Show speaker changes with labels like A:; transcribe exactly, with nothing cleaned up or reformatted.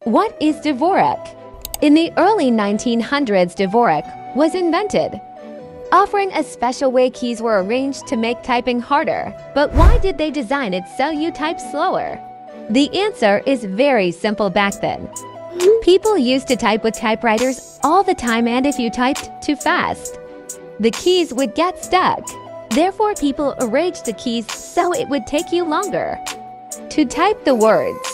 A: What is Dvorak? In the early nineteen hundreds, Dvorak was invented, offering a special way keys were arranged to make typing harder. But why did they design it so you type slower? The answer is very simple back then. People used to type with typewriters all the time, and if you typed too fast, the keys would get stuck. Therefore, people arranged the keys so it would take you longer to type the words.